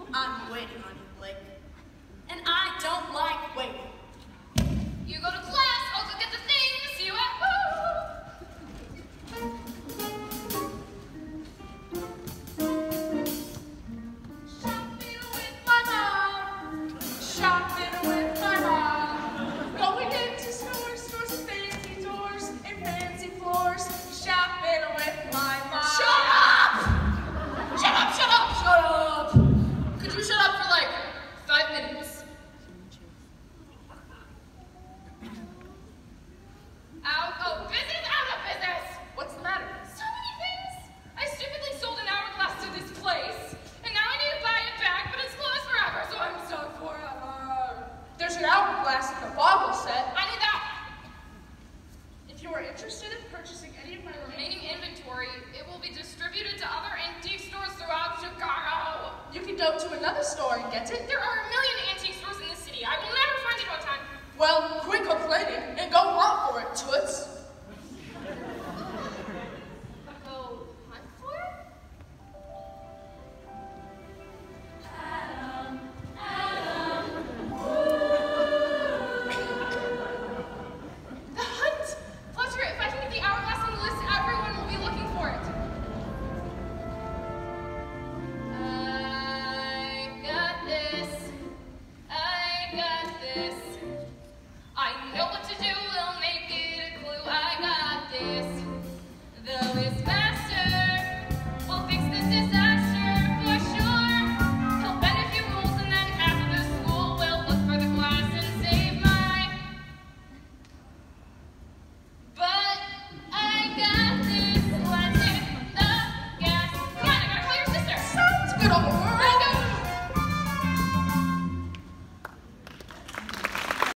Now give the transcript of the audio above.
I'm waiting on you, Blake. And I don't like waiting. You go to class, I'll go get the things. See you at shopping with my mom. Shopping with my mom. Going into stores, stores and fancy doors and fancy floors. Shopping with my mom. Shut up! Shut up! Shut up! Shut up! Could you shut up for like 5 minutes? Oh, business out of business! What's the matter? So many things! I stupidly sold an hourglass to this place, and now I need to buy it back, but it's closed forever, so I'm stuck forever. There's an hourglass in the boggle set. I need that. If you are interested in purchasing any of my remaining inventory, it will be distributed to other antique stores throughout Chicago. You can go to another store and get it. There are a million antique stores in the city. I will never find it on time. Well, quit complaining and go hunt for it, toots.